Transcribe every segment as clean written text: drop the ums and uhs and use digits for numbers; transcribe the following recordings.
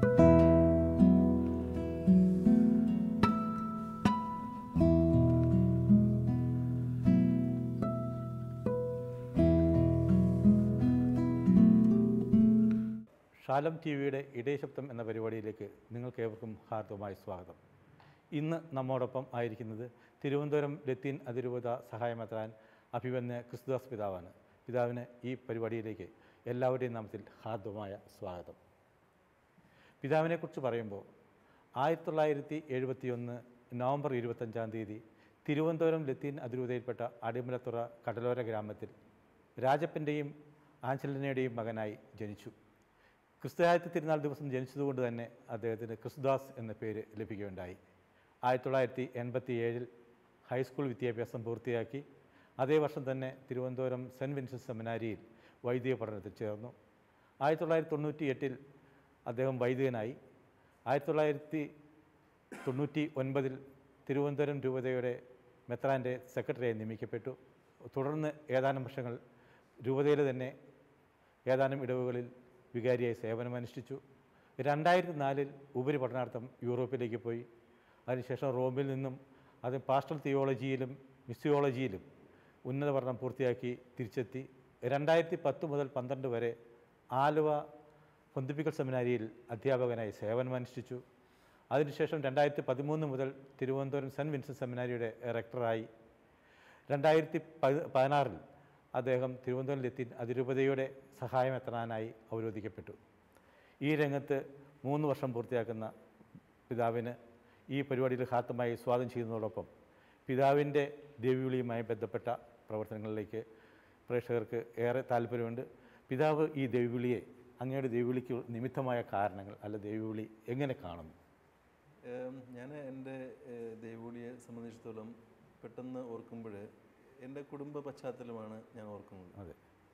Shalom T വിയുടെ ഇടയശബ്ദം എന്ന പരിപാടിയിലേക്ക് നിങ്ങൾക്കേവർക്കും ഹാർദവമായ സ്വാഗതം. ഇന്ന് നമ്മോടൊപ്പം ആയിരിക്കുന്നത് തിരുവനന്തപുരം ലത്തീൻ അതിരൂപത സഹായമെത്രാൻ അഭിവന്യ ക്രിസ്തുദാസ് പിതാവാണ്. പിതാവിന് ഈ പരിപാടിയിലേക്ക് എല്ലാവരുടെയും നാമത്തിൽ ഹാർദവമായ സ്വാഗതം. പിതാവിനെക്കുറിച്ച് പറയുമ്പോൾ 1971 നവംബർ 25 തിരുവനന്തപുരം ലത്തീൻ അതിരൂപതയിൽപ്പെട്ട അടിമലത്തുറ കടലോര ഗ്രാമത്തിൽ രാജപ്പൻ്റെയും ആഞ്ചലിനയുടെയും മകനായി ജനിച്ചു. ക്രിസ്തുരാജ്യത്തെ തിരുനാൾ ദിവസം ജനിച്ചതുകൊണ്ട് തന്നെ അദ്ദേഹത്തിന് ക്രിസ്തുദാസ് എന്ന പേര് ലഭിക്കുകയുണ്ടായി. 1987 ഹൈസ്കൂൾ വിദ്യാഭ്യാസം പൂർത്തിയാക്കി. അതേ വർഷം തന്നെ തിരുവനന്തപുരം സെൻറ്റ് വിൻസെൻ്റ് സെമിനാരിയിൽ വൈദിക പഠനത്തിൽ ചേർന്നു. 1998 അദ്ദേഹം വൈദികനായി. 1999 തിരുവനന്തപുരം രൂപതയുടെ മെത്രാൻ്റെ സെക്രട്ടറിയായി നിയമിക്കപ്പെട്ടു. തുടർന്ന് ഏതാനും വർഷങ്ങൾ രൂപതയിൽ തന്നെ ഏതാനും ഇടവുകളിൽ വികാരിയായി സേവനമനുഷ്ഠിച്ചു. 2004 ഉപരിപഠനാർത്ഥം യൂറോപ്പിലേക്ക് പോയി. അതിനുശേഷം റോമിൽ നിന്നും അത് പാസ്റ്റൽ തിയോളജിയിലും മിസ്സിയോളജിയിലും ഉന്നത പഠനം പൂർത്തിയാക്കി തിരിച്ചെത്തി. 2010 മുതൽ 2012 വരെ ആലുവ പൊന്തിപ്പിക്കൽ സെമിനാരിയിൽ അധ്യാപകനായി സേവനമനുഷ്ഠിച്ചു. അതിനുശേഷം 2013 മുതൽ തിരുവനന്തപുരം സെൻറ്റ് വിൻസെൻ്റ് സെമിനാരിയുടെ റെക്ടറായി. 2016 അദ്ദേഹം തിരുവനന്തപുരം ലത്തീൻ അതിരൂപതയുടെ സഹായമെത്രാനായി അവരോധിക്കപ്പെട്ടു. ഈ രംഗത്ത് 3 വർഷം പൂർത്തിയാക്കുന്ന പിതാവിന് ഈ പരിപാടിയിൽ ഹാർദമായി സ്വാഗതം ചെയ്യുന്നതോടൊപ്പം പിതാവിൻ്റെ ദേവിവിളിയുമായി ബന്ധപ്പെട്ട പ്രവർത്തനങ്ങളിലേക്ക് പ്രേക്ഷകർക്ക് ഏറെ താല്പര്യമുണ്ട്. പിതാവ് ഈ ദേവിവിളിയെ, അങ്ങയുടെ ദേവിവിളിക്ക് നിമിത്തമായ കാരണങ്ങൾ അല്ല ദേവിവിളി എങ്ങനെ കാണുന്നു? ഞാൻ എൻ്റെ ദേവിവിളിയെ സംബന്ധിച്ചിടത്തോളം പെട്ടെന്ന് ഓർക്കുമ്പോൾ എൻ്റെ കുടുംബ പശ്ചാത്തലമാണ് ഞാൻ ഓർക്കുന്നത്. അതെ,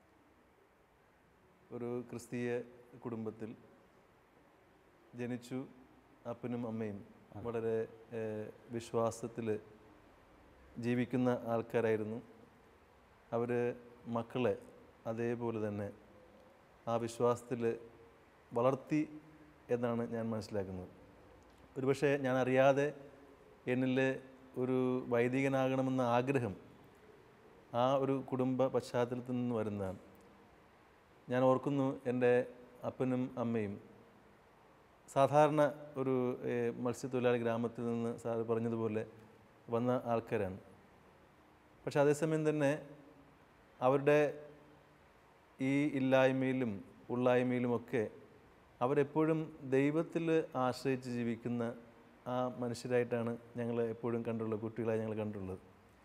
ഒരു ക്രിസ്തീയ കുടുംബത്തിൽ ജനിച്ചു. അപ്പനും അമ്മയും വളരെ വിശ്വാസത്തിൽ ജീവിക്കുന്ന ആൾക്കാരായിരുന്നു. അവർ മക്കളെ അതേപോലെ തന്നെ ആ വിശ്വാസത്തിൽ വളർത്തി എന്നാണ് ഞാൻ മനസ്സിലാക്കുന്നത്. ഒരുപക്ഷെ ഞാൻ അറിയാതെ എന്നിൽ ഒരു വൈദികനാകണമെന്ന ആഗ്രഹം ആ ഒരു കുടുംബ പശ്ചാത്തലത്തിൽ നിന്ന് വരുന്നതാണ്. ഞാൻ ഓർക്കുന്നു, എൻ്റെ അപ്പനും അമ്മയും സാധാരണ ഒരു മത്സ്യത്തൊഴിലാളി ഗ്രാമത്തിൽ നിന്ന് സാർ പറഞ്ഞതുപോലെ വന്ന ആൾക്കാരാണ്. പക്ഷെ അതേസമയം തന്നെ അവരുടെ ഈ ഇല്ലായ്മയിലും ഉള്ളായ്മയിലുമൊക്കെ അവരെപ്പോഴും ദൈവത്തിൽ ആശ്രയിച്ച് ജീവിക്കുന്ന ആ മനുഷ്യരായിട്ടാണ് ഞങ്ങൾ എപ്പോഴും കണ്ടുള്ളത്, കുട്ടികളായി ഞങ്ങൾ കണ്ടുള്ളത്.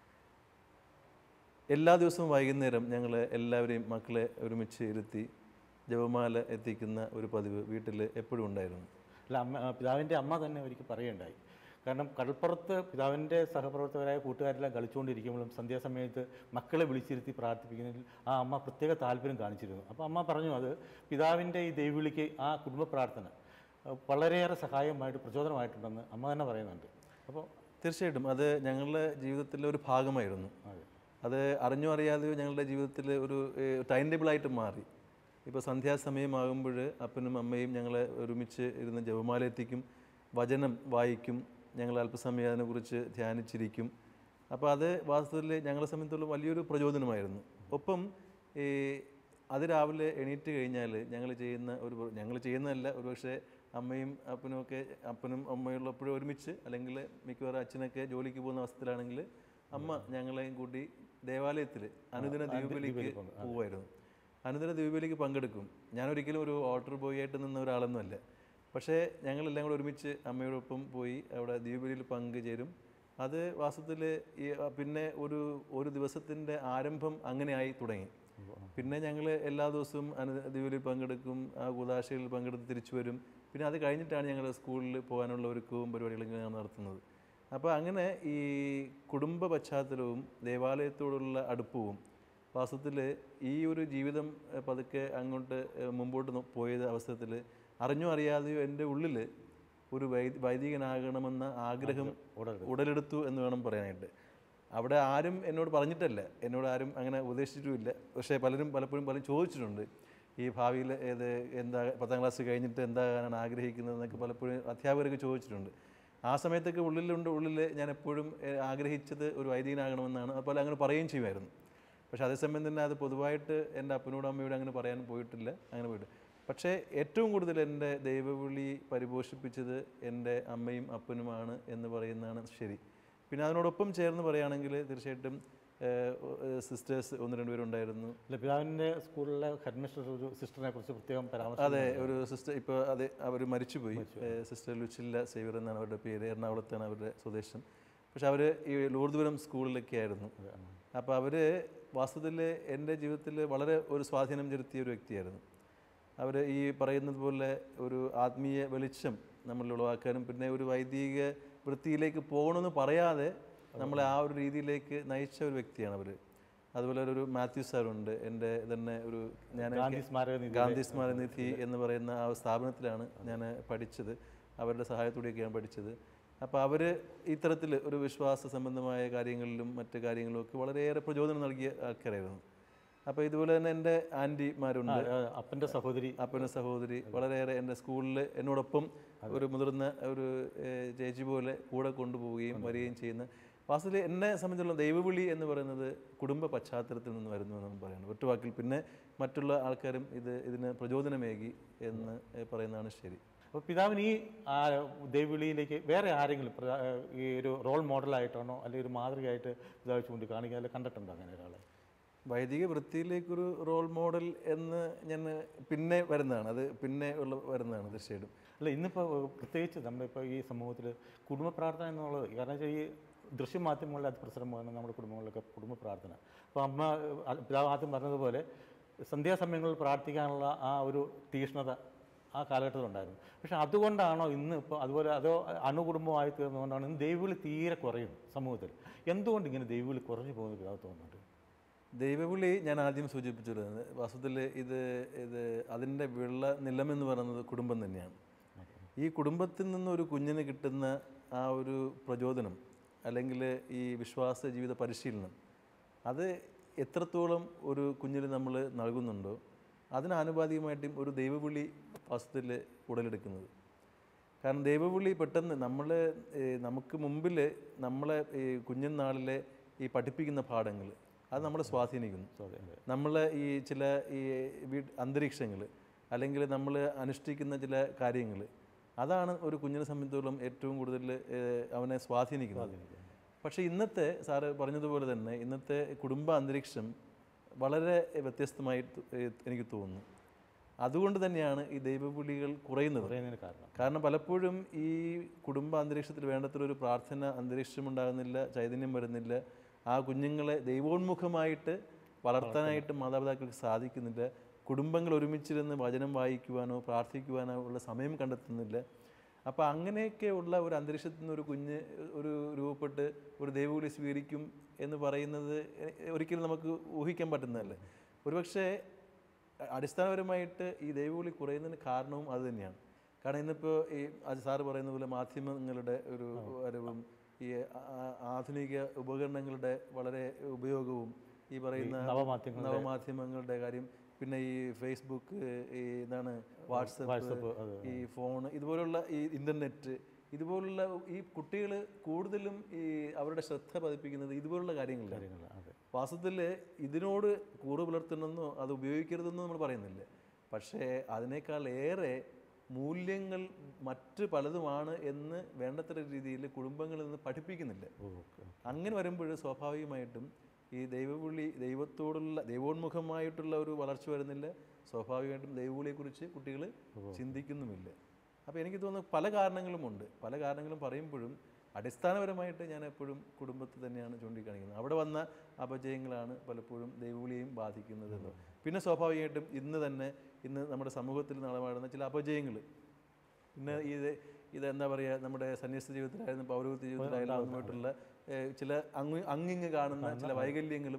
എല്ലാ ദിവസവും വൈകുന്നേരം ഞങ്ങൾ എല്ലാവരെയും മക്കളെ ഒരുമിച്ച് ഇരുത്തി ജപമാല എത്തിക്കുന്ന ഒരു പതിവ് വീട്ടിൽ എപ്പോഴും ഉണ്ടായിരുന്നു. അല്ല, പിതാവിൻ്റെ അമ്മ തന്നെ ഒരിക്കൽ പറയുകയുണ്ടായി. കാരണം കടൽപ്പുറത്ത് പിതാവിൻ്റെ സഹപ്രവർത്തകരായ കൂട്ടുകാരെല്ലാം കളിച്ചുകൊണ്ടിരിക്കുമ്പോഴും സന്ധ്യാസമയത്ത് മക്കളെ വിളിച്ചിരുത്തി പ്രാർത്ഥിപ്പിക്കുന്നതിൽ ആ അമ്മ പ്രത്യേക താല്പര്യം കാണിച്ചിരുന്നു. അപ്പോൾ അമ്മ പറഞ്ഞു, അത് പിതാവിൻ്റെ ഈ ദൈവവിളിക്ക് ആ കുടുംബ പ്രാർത്ഥന വളരെയേറെ സഹായമായിട്ട് പ്രചോദനമായിട്ടുണ്ടെന്ന് അമ്മ തന്നെ പറയുന്നുണ്ട്. അപ്പോൾ തീർച്ചയായിട്ടും അത് ഞങ്ങളുടെ ജീവിതത്തിലെ ഒരു ഭാഗമായിരുന്നു. അത് അറിഞ്ഞോ അറിയാതെയോ ഞങ്ങളുടെ ജീവിതത്തിൽ ഒരു ടൈം ടേബിളായിട്ട് മാറി. ഇപ്പോൾ സന്ധ്യാസമയമാകുമ്പോൾ അപ്പനും അമ്മയും ഞങ്ങളെ ഒരുമിച്ച് ഇരുന്ന് ജപമാല എത്തിക്കും, വചനം വായിക്കും, ഞങ്ങൾ അല്പസമയം അതിനെക്കുറിച്ച് ധ്യാനിച്ചിരിക്കും. അപ്പോൾ അത് വാസ്തവത്തിൽ ഞങ്ങളെ സംബന്ധിച്ചുള്ള വലിയൊരു പ്രചോദനമായിരുന്നു. ഒപ്പം അത് രാവിലെ എണീറ്റ് കഴിഞ്ഞാൽ ഞങ്ങൾ ചെയ്യുന്നതല്ല, ഒരുപക്ഷെ അമ്മയും അപ്പനും ഒക്കെ, അപ്പനും അമ്മയുള്ളപ്പോഴും ഒരുമിച്ച്, അല്ലെങ്കിൽ മിക്കവാറും അച്ഛനൊക്കെ ജോലിക്ക് പോകുന്ന അവസ്ഥയിലാണെങ്കിൽ അമ്മ ഞങ്ങളെയും കൂട്ടി ദേവാലയത്തിൽ അനുദിന ദ്വീപിലേക്ക് പോകുമായിരുന്നു. അനുദിന ദ്വീപിലേക്ക് പങ്കെടുക്കും. ഞാനൊരിക്കലും ഒരു ഓൾട്ടർ ബോയ് ആയിട്ട് നിന്ന ഒരാളൊന്നുമല്ല. പക്ഷേ ഞങ്ങളെല്ലാം കൂടെ ഒരുമിച്ച് അമ്മയോടൊപ്പം പോയി അവിടെ ദ്വീപിലിൽ പങ്കുചേരും. അത് വാസ്തവത്തിൽ പിന്നെ ഒരു ദിവസത്തിൻ്റെ ആരംഭം അങ്ങനെയായി തുടങ്ങി. പിന്നെ ഞങ്ങൾ എല്ലാ ദിവസവും ദ്വീപിലിൽ പങ്കെടുക്കും, ആ കൂദാശയിൽ പങ്കെടുത്ത് തിരിച്ചു വരും. പിന്നെ അത് കഴിഞ്ഞിട്ടാണ് ഞങ്ങൾ സ്കൂളിൽ പോകാനുള്ള ഒരുക്കവും പരിപാടികളും ഞങ്ങൾ നടത്തുന്നത്. അപ്പോൾ അങ്ങനെ ഈ കുടുംബ പശ്ചാത്തലവും ദേവാലയത്തോടുള്ള അടുപ്പവും വാസ്തവത്തിൽ ഈ ഒരു ജീവിതം പതുക്കെ അങ്ങോട്ട് മുമ്പോട്ട് പോയ അവസരത്തിൽ അറിഞ്ഞോ അറിയാതെയോ എൻ്റെ ഉള്ളിൽ ഒരു വൈദികനാകണമെന്ന ആഗ്രഹം ഉടലെടുത്തു എന്ന് വേണം പറയാനായിട്ട്. അവിടെ ആരും എന്നോട് പറഞ്ഞിട്ടല്ല, എന്നോട് ആരും അങ്ങനെ ഉപദേശിച്ചിട്ടുമില്ല. പക്ഷേ പലപ്പോഴും ചോദിച്ചിട്ടുണ്ട്, ഈ ഭാവിയിൽ എന്താ 10ാം ക്ലാസ് കഴിഞ്ഞിട്ട് എന്താകാനാണ് ആഗ്രഹിക്കുന്നതെന്നൊക്കെ പലപ്പോഴും അധ്യാപകരൊക്കെ ചോദിച്ചിട്ടുണ്ട്. ആ സമയത്തൊക്കെ ഉള്ളിൽ ഞാൻ എപ്പോഴും ആഗ്രഹിച്ചത് ഒരു വൈദികനാകണമെന്നാണ്. അതുപോലെ അങ്ങനെ പറയുകയും ചെയ്യുമായിരുന്നു. പക്ഷേ അതേസമയം തന്നെ അത് പൊതുവായിട്ട് എൻ്റെ അപ്പനോടും അമ്മയോടും അങ്ങനെ പറയാൻ പോയിട്ടില്ല. പക്ഷേ ഏറ്റവും കൂടുതൽ എൻ്റെ ദൈവവിളി പരിപോഷിപ്പിച്ചത് എൻ്റെ അമ്മയും അപ്പനുമാണ് എന്ന് പറയുന്നതാണ് ശരി. പിന്നെ അതിനോടൊപ്പം ചേർന്ന് പറയുകയാണെങ്കിൽ തീർച്ചയായിട്ടും സിസ്റ്റേഴ്സ് 1-2 പേരുണ്ടായിരുന്നു. പിതാവിൻ്റെ സ്കൂളിലെ ഹെഡ് മിസ്റ്റർ ഒരു സിസ്റ്ററിനെ കുറിച്ച് പ്രത്യേകം പരാമർശം. അതെ, ഒരു സിസ്റ്റർ ഇപ്പോൾ അവർ മരിച്ചുപോയി. സിസ്റ്റർ ലുച്ചില്ല സേവ്യർ എന്നാണ് അവരുടെ പേര്. എറണാകുളത്താണ് അവരുടെ സ്വദേശം. പക്ഷെ അവർ ഈ ലൂർദുപുരം സ്കൂളിലൊക്കെ ആയിരുന്നു. അപ്പോൾ അവർ വാസ്തവത്തിൽ എൻ്റെ ജീവിതത്തിൽ വളരെ ഒരു സ്വാധീനം ചെലുത്തിയ ഒരു വ്യക്തിയായിരുന്നു. അവർ ഈ പറയുന്നത് പോലെ ഒരു ആത്മീയ വെളിച്ചം നമ്മളിൽ ഉളവാക്കാനും പിന്നെ ഒരു വൈദിക വൃത്തിയിലേക്ക് പോകണമെന്ന് പറയാതെ നമ്മളെ ആ ഒരു രീതിയിലേക്ക് നയിച്ച ഒരു വ്യക്തിയാണ് അവർ. അതുപോലെ ഒരു മാത്യു സാറുണ്ട്, എൻ്റെ തന്നെ ഒരു ഞാൻ ഗാന്ധി സ്മാരകനിധി എന്ന് പറയുന്ന ആ സ്ഥാപനത്തിലാണ് ഞാൻ പഠിച്ചത്. അവരുടെ സഹായത്തോടെയൊക്കെയാണ് പഠിച്ചത്. അപ്പോൾ അവർ ഇത്തരത്തിൽ ഒരു വിശ്വാസ സംബന്ധമായ കാര്യങ്ങളിലും മറ്റു കാര്യങ്ങളിലും ഒക്കെ വളരെയേറെ പ്രചോദനം നൽകിയ ആൾക്കാരായിരുന്നു. അപ്പോൾ ഇതുപോലെ തന്നെ എൻ്റെ ആൻറ്റിമാരുണ്ട്, അപ്പൻ്റെ സഹോദരി വളരെയേറെ എൻ്റെ സ്കൂളിൽ എന്നോടൊപ്പം ഒരു മുതിർന്ന ഒരു ചേച്ചി പോലെ കൂടെ കൊണ്ടുപോവുകയും വരികയും ചെയ്യുന്ന. വാസ്തവത്തിൽ എന്നെ സംബന്ധിച്ചുള്ള ദൈവവിളി എന്ന് പറയുന്നത് കുടുംബ പശ്ചാത്തലത്തിൽ നിന്ന് വരുന്നു എന്ന് പറയുന്നത് ഒറ്റവാക്കിൽ. പിന്നെ മറ്റുള്ള ആൾക്കാരും ഇതിന് പ്രചോദനമേകി എന്ന് പറയുന്നതാണ് ശരി. അപ്പോൾ പിതാവിന് ഈ ദൈവവിളിയിലേക്ക് വേറെ ആരെങ്കിലും ഈ ഒരു റോൾ മോഡലായിട്ടാണോ അല്ലെങ്കിൽ ഒരു മാതൃകയായിട്ട് പിതാവ് ചൂണ്ടിക്കാണിക്കുക അല്ലെങ്കിൽ കണ്ടിട്ടുണ്ടോ അങ്ങനെ ഒരാളെ? വൈദിക വൃത്തിയിലേക്കൊരു റോൾ മോഡൽ എന്ന് ഞാൻ പിന്നെ വരുന്നതാണ്, അത് പിന്നെ വരുന്നതാണ് തീർച്ചയായിട്ടും. അല്ല, ഇന്നിപ്പോൾ പ്രത്യേകിച്ച് നമ്മളിപ്പോൾ ഈ സമൂഹത്തിൽ കുടുംബ പ്രാർത്ഥന എന്നുള്ളത്, കാരണം വെച്ചാൽ ഈ ദൃശ്യമാധ്യമങ്ങളിലെ അതിപ്രസരമാണ് നമ്മുടെ കുടുംബങ്ങളിലൊക്കെ കുടുംബ പ്രാർത്ഥന. അപ്പോൾ പിതാവ് ആദ്യം പറഞ്ഞതുപോലെ സന്ധ്യാസമയങ്ങളിൽ പ്രാർത്ഥിക്കാനുള്ള ആ ഒരു തീക്ഷ്ണത ആ കാലഘട്ടത്തിലുണ്ടായിരുന്നു. പക്ഷേ അതുകൊണ്ടാണോ ഇന്ന് ഇപ്പോൾ അതുപോലെ അതോ അണുകുടുംബമായി തീർന്നുകൊണ്ടാണ് ഇന്ന് ദൈവവിളി തീരെ കുറയും സമൂഹത്തിൽ? എന്തുകൊണ്ട് ഇങ്ങനെ ദൈവവിളി കുറഞ്ഞു പോകുന്ന പിതാവ് തോന്നുന്നുണ്ട്? ദൈവവിളി ഞാൻ ആദ്യം സൂചിപ്പിച്ചിരുന്നത് വാസ്തവത്തിൽ ഇത് അതിൻ്റെ നിലമെന്ന് പറയുന്നത് കുടുംബം തന്നെയാണ്. ഈ കുടുംബത്തിൽ നിന്നൊരു കുഞ്ഞിന് കിട്ടുന്ന ആ ഒരു പ്രചോദനം അല്ലെങ്കിൽ ഈ വിശ്വാസ ജീവിത പരിശീലനം അത് എത്രത്തോളം ഒരു കുഞ്ഞിന് നമ്മൾ നൽകുന്നുണ്ടോ അതിനാനുപാതികമായിട്ടും ഒരു ദൈവവിളി വാസ്തവത്തിൽ ഉടലെടുക്കുന്നത്. കാരണം ദൈവവിളി പെട്ടെന്ന് നമുക്ക് മുമ്പിൽ നമ്മളെ ഈ കുഞ്ഞുനാളിലെ ഈ പഠിപ്പിക്കുന്ന പാഠങ്ങൾ അത് നമ്മളെ സ്വാധീനിക്കുന്നു. നമ്മളെ ഈ ചില അന്തരീക്ഷങ്ങൾ അല്ലെങ്കിൽ നമ്മൾ അനുഷ്ഠിക്കുന്ന ചില കാര്യങ്ങൾ അതാണ് ഒരു കുഞ്ഞിനെ സംബന്ധിച്ചിടത്തോളം ഏറ്റവും കൂടുതൽ അവനെ സ്വാധീനിക്കുന്നത്. പക്ഷേ ഇന്നത്തെ സാറ് പറഞ്ഞതുപോലെ തന്നെ ഇന്നത്തെ കുടുംബ അന്തരീക്ഷം വളരെ വ്യത്യസ്തമായി എനിക്ക് തോന്നുന്നു. അതുകൊണ്ട് തന്നെയാണ് ഈ ദൈവവിളികൾ കുറയുന്നത്. കാരണം പലപ്പോഴും ഈ കുടുംബ അന്തരീക്ഷത്തിൽ വേണ്ടത്രൊരു പ്രാർത്ഥന അന്തരീക്ഷം ഉണ്ടാകുന്നില്ല, ചൈതന്യം വരുന്നില്ല. ആ കുഞ്ഞുങ്ങളെ ദൈവോന്മുഖമായിട്ട് വളർത്താനായിട്ട് മാതാപിതാക്കൾക്ക് സാധിക്കുന്നില്ല. കുടുംബങ്ങൾ ഒരുമിച്ചിരുന്ന് വചനം വായിക്കുവാനോ പ്രാർത്ഥിക്കുവാനോ ഉള്ള സമയം കണ്ടെത്തുന്നില്ല. അപ്പോൾ അങ്ങനെയൊക്കെ ഉള്ള ഒരു അന്തരീക്ഷത്തിൽ നിന്ന് ഒരു കുഞ്ഞ് രൂപപ്പെട്ട് ഒരു ദൈവവിളി സ്വീകരിക്കും എന്ന് പറയുന്നത് ഒരിക്കലും നമുക്ക് ഊഹിക്കാൻ പറ്റുന്നതല്ലേ. ഒരുപക്ഷെ അടിസ്ഥാനപരമായിട്ട് ഈ ദൈവവിളി കുറയുന്നതിന് കാരണവും അത് തന്നെയാണ്. കാരണം ഇന്നിപ്പോൾ ഈ സാറ് പറയുന്ന പോലെ മാധ്യമങ്ങളുടെ ഒരു വരവും ഈ ആധുനിക ഉപകരണങ്ങളുടെ വളരെ ഉപയോഗവും ഈ പറയുന്ന നവമാധ്യമങ്ങളുടെ കാര്യം, പിന്നെ ഈ ഫേസ്ബുക്ക്, ഈ വാട്സപ്പ്, ഈ ഫോൺ, ഇതുപോലുള്ള ഈ ഇൻ്റർനെറ്റ്, ഇതുപോലുള്ള ഈ കുട്ടികൾ കൂടുതലും ഈ അവരുടെ ശ്രദ്ധ പതിപ്പിക്കുന്നത് ഇതുപോലുള്ള കാര്യങ്ങളിലാണ്. വാസ്തവത്തിൽ ഇതിനോട് കൂറ് പുലർത്തണമെന്നോ അത് ഉപയോഗിക്കരുതെന്നോ നമ്മൾ പറയുന്നില്ല. പക്ഷേ അതിനേക്കാൾ ഏറെ മൂല്യങ്ങൾ മറ്റ് പലതുമാണ് എന്ന് വേണ്ടത്ര രീതിയിൽ കുടുംബങ്ങളിൽ നിന്ന് പഠിപ്പിക്കുന്നില്ല. അങ്ങനെ വരുമ്പോൾ സ്വാഭാവികമായിട്ടും ഈ ദൈവവിളി ദൈവോന്മുഖമായിട്ടുള്ള ഒരു വളർച്ച വരുന്നില്ല. സ്വാഭാവികമായിട്ടും ദൈവവിളിയെക്കുറിച്ച് കുട്ടികൾ ചിന്തിക്കുന്നുമില്ല. അപ്പോൾ എനിക്ക് തോന്നുന്നു പല കാരണങ്ങളുമുണ്ട്. പല കാരണങ്ങളും പറയുമ്പോഴും അടിസ്ഥാനപരമായിട്ട് ഞാൻ എപ്പോഴും കുടുംബത്തെ തന്നെയാണ് ചൂണ്ടിക്കാണിക്കുന്നത്. അവിടെ വന്ന അപജയങ്ങളാണ് പലപ്പോഴും ദൈവവിളിയെയും ബാധിക്കുന്നത്. പിന്നെ സ്വാഭാവികമായിട്ടും ഇന്ന് നമ്മുടെ സമൂഹത്തിൽ നടമാടുന്ന ചില അപജയങ്ങൾ, പിന്നെ ഇതെന്താ പറയുക, നമ്മുടെ സന്യസ്ത ജീവിതത്തിലായിരുന്നു പൗരോഹിത്യ ജീവിതത്തിലായാലും അതുമായിട്ടുള്ള ചില അങ്ങിങ്ങ് കാണുന്ന ചില വൈകല്യങ്ങളും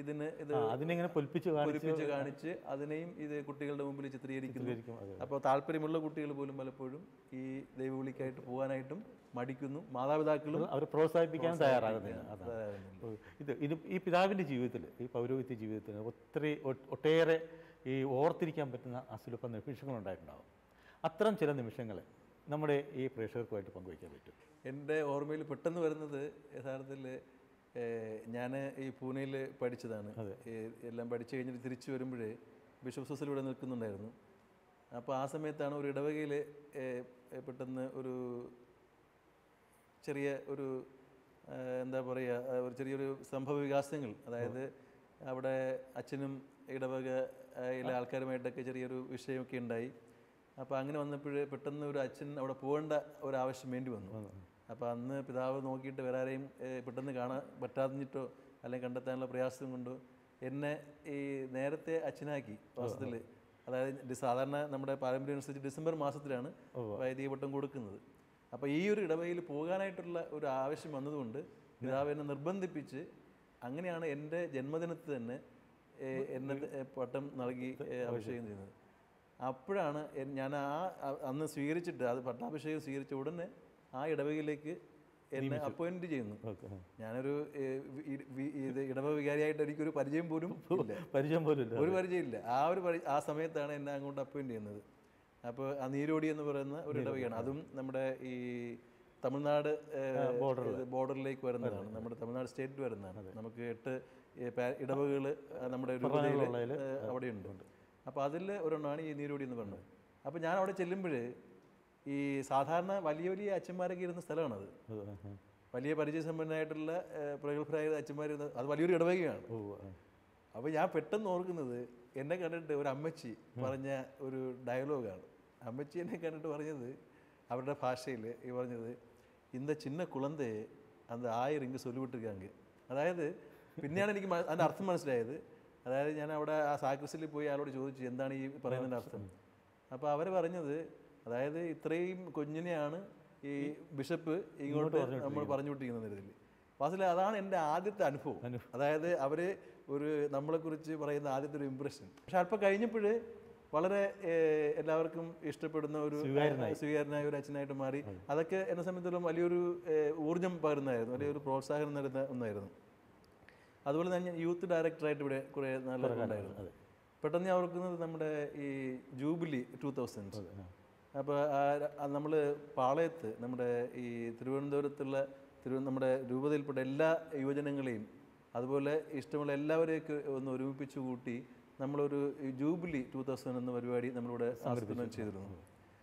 അതിനെ പൊലിപ്പിച്ച് കാണിച്ച് അതിനെയും ഇത് കുട്ടികളുടെ മുമ്പിൽ ചിത്രീകരിക്കുന്നു. അപ്പോൾ താല്പര്യമുള്ള കുട്ടികൾ പോലും പലപ്പോഴും ഈ ദൈവവിളിക്കായിട്ട് പോകാനായിട്ടും മടിക്കുന്നു. മാതാപിതാക്കളും അവർ പ്രോത്സാഹിപ്പിക്കാൻ തയ്യാറാകുന്നില്ല. ഈ പിതാവിൻ്റെ ജീവിതത്തിൽ, ഈ പൗരോഹിത്യ ജീവിതത്തിന് ഒട്ടേറെ ഈ ഓർത്തിരിക്കാൻ പറ്റുന്ന അസുലഭ നിമിഷങ്ങളുണ്ടായിട്ടുണ്ടാകും. അത്തരം ചില നിമിഷങ്ങൾ നമ്മുടെ ഈ പ്രേക്ഷകർക്കുമായിട്ട് പങ്കുവയ്ക്കാൻ പറ്റും. എൻ്റെ ഓർമ്മയിൽ പെട്ടെന്ന് വരുന്നത് യഥാർത്ഥത്തിൽ ഞാൻ ഈ പൂനെയിൽ പഠിച്ചതാണ്. എല്ലാം പഠിച്ചു കഴിഞ്ഞിട്ട് തിരിച്ചു വരുമ്പോഴേ ബിഷപ്പ് ഹൗസിൽ ഇവിടെ നിൽക്കുന്നുണ്ടായിരുന്നു. അപ്പോൾ ആ സമയത്താണ് ഒരു ഇടവകയിൽ പെട്ടെന്ന് ഒരു ചെറിയ ഒരു എന്താ പറയുക, ഒരു ചെറിയൊരു സംഭവ വികാസങ്ങൾ, അതായത് അവിടെ അച്ഛനും ഇടവകയിലെ ആൾക്കാരുമായിട്ടൊക്കെ ചെറിയൊരു വിഷയമൊക്കെ ഉണ്ടായി. അപ്പോൾ അങ്ങനെ വന്നപ്പോൾ പെട്ടെന്ന് ഒരു അച്ഛൻ അവിടെ പോകേണ്ട ഒരാവശ്യം വേണ്ടി വന്നു. അപ്പോൾ അന്ന് പിതാവ് നോക്കിയിട്ട് വേറെ ആരെയും പെട്ടെന്ന് കാണാൻ പറ്റാതിട്ടോ അല്ലെങ്കിൽ കണ്ടെത്താനുള്ള പ്രയാസം കൊണ്ടോ എന്നെ ഈ നേരത്തെ അച്ഛനാക്കി വാസ്തവത്തിൽ. അതായത് സാധാരണ നമ്മുടെ പാരമ്പര്യം അനുസരിച്ച് ഡിസംബർ മാസത്തിലാണ് വൈദിക പട്ടം കൊടുക്കുന്നത്. അപ്പോൾ ഈ ഒരു ഇടവകയിൽ പോകാനായിട്ടുള്ള ഒരു ആവശ്യം വന്നതുകൊണ്ട് പിതാവ് എന്നെ നിർബന്ധിപ്പിച്ച് അങ്ങനെയാണ് എൻ്റെ ജന്മദിനത്തിൽ തന്നെ എന്നെ പട്ടം നൽകി അഭിഷേകം ചെയ്യുന്നത്. അപ്പോഴാണ് ഞാൻ അന്ന് സ്വീകരിച്ചിട്ട് അത് പട്ടാഭിഷേകം സ്വീകരിച്ച ഉടനെ ആ ഇടവകയിലേക്ക് എന്നെ അപ്പോയിൻറ്റ് ചെയ്യുന്നു. ഞാനൊരു ഇടവക വികാരിയായിട്ട് എനിക്കൊരു പരിചയം പോലും ഒരു പരിചയമില്ല. ആ സമയത്താണ് എന്നെ അങ്ങോട്ട് അപ്പോയിൻറ്റ് ചെയ്യുന്നത്. അപ്പോൾ ആ നീരോടി എന്ന് പറയുന്ന ഒരു ഇടവകയാണ്. അതും നമ്മുടെ ഈ തമിഴ്നാട് ബോർഡറിലേക്ക് വരുന്നതാണ്, നമ്മുടെ തമിഴ്നാട് സ്റ്റേറ്റ് വരുന്നതാണ്. നമുക്ക് 8 ഇടവകകൾ നമ്മുടെ രൂപതയിൽ അവിടെയുണ്ട്. അപ്പോൾ അതിൽ ഒരെണ്ണമാണ് ഈ നീരോടി എന്ന് പറയുന്നത്. അപ്പോൾ ഞാൻ അവിടെ ചെല്ലുമ്പോൾ ഈ സാധാരണ വലിയ വലിയ അച്ഛന്മാരൊക്കെ ഇരുന്ന സ്ഥലമാണത്. വലിയ പരിചയസമ്പന്നനായിട്ടുള്ള പ്രഗത്ഭരായ അച്ഛന്മാർ, അത് വലിയൊരു ഇടവകയാണ്. അപ്പോൾ ഞാൻ പെട്ടെന്ന് ഓർക്കുന്നത് എന്നെ കണ്ടിട്ട് ഒരു അമ്മച്ചി പറഞ്ഞ ഒരു ഡയലോഗാണ്. അമ്മച്ചി എന്നെ കണ്ടിട്ട് പറഞ്ഞത് അവരുടെ ഭാഷയിൽ ഈ പറഞ്ഞത്, ഇന്ന ചിന്ന കുളന്തേ അത് 1000 ഇങ്ങ് ചൊല്ലിവിട്ടിരിക്കാങ്ക. അതായത് പിന്നെയാണ് എനിക്ക് അതിൻ്റെ അർത്ഥം മനസ്സിലായത്. അതായത് ഞാൻ അവിടെ ആ സാക്രിസ്റ്റിൽ പോയി അയാളോട് ചോദിച്ചു എന്താണ് ഈ പറയുന്നതിൻ്റെ അർത്ഥം. അപ്പോൾ അവർ പറഞ്ഞത്, അതായത് ഇത്രയും കുഞ്ഞിനെയാണ് ഈ ബിഷപ്പ് ഇങ്ങോട്ട് നമ്മൾ പറഞ്ഞു വിട്ടിരിക്കുന്ന തരത്തിൽ. വാസ്തവത്തിൽ അതാണ് എൻ്റെ ആദ്യത്തെ അനുഭവം. അതായത് അവർ നമ്മളെക്കുറിച്ച് പറയുന്ന ആദ്യത്തെ ഒരു ഇംപ്രഷൻ. പക്ഷെ അല്പം കഴിഞ്ഞപ്പോൾ വളരെ എല്ലാവർക്കും ഇഷ്ടപ്പെടുന്ന ഒരു സ്വീകാരനായ ഒരു അച്ഛനായിട്ട് മാറി. അതൊക്കെ എന്നെ സംബന്ധിച്ചിടത്തോളം വലിയൊരു ഊർജ്ജം പകരുന്നതായിരുന്നു, വലിയൊരു പ്രോത്സാഹനം നൽകുന്ന ഒന്നായിരുന്നു. അതുപോലെ തന്നെ യൂത്ത് ഡയറക്ടറായിട്ട് ഇവിടെ കുറേ നാളുണ്ടായിരുന്നു. പെട്ടെന്ന് ഞാൻ ഓർക്കുന്നത് നമ്മുടെ ഈ ജൂബിലി 2000. അപ്പോൾ നമ്മൾ പാളയത്ത് നമ്മുടെ ഈ തിരുവനന്തപുരത്തുള്ള നമ്മുടെ രൂപതയിൽപ്പെട്ട എല്ലാ യുവജനങ്ങളെയും അതുപോലെ ഇഷ്ടമുള്ള എല്ലാവരെയൊക്കെ ഒന്ന് ഒരുമിപ്പിച്ച് കൂട്ടി നമ്മളൊരു ജൂബിലി 2000 എന്ന പരിപാടി നമ്മളിവിടെ ആസൂത്രണം ചെയ്തിരുന്നു.